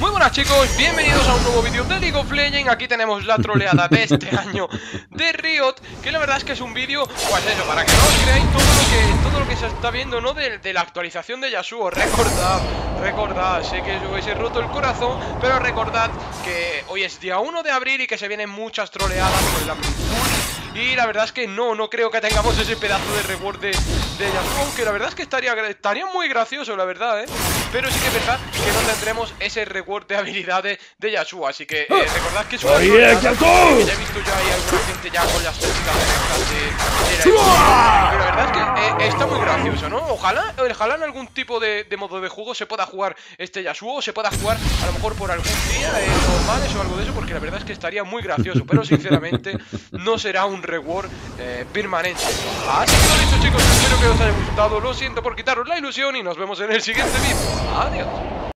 Muy buenas chicos, bienvenidos a un nuevo vídeo de League of Legends. Aquí tenemos la troleada de este año de Riot, que la verdad es que es un vídeo, pues eso, para que no os creáis todo lo que se está viendo, ¿no? De la actualización de Yasuo. Recordad, sé que os he roto el corazón, pero recordad que hoy es día 1 de abril y que se vienen muchas troleadas con la y la verdad es que no creo que tengamos ese pedazo de reward de Yasuo, aunque la verdad es que estaría muy gracioso, la verdad, pero sí que es verdad que no tendremos ese reward de habilidades de Yasuo, así que recordad que es una troleada, que ya he visto yo ahí alguna gente ya con las técnicas de la pero la verdad es que está muy gracioso, ¿no? Ojalá en algún tipo de modo de juego se pueda jugar este Yasuo, o se pueda jugar a lo mejor por algún día normales o algo de eso, porque la verdad es que estaría muy gracioso, pero sinceramente no será un reward permanente. Así que lo dicho chicos, espero que os haya gustado, lo siento por quitaros la ilusión y nos vemos en el siguiente vídeo. Adiós.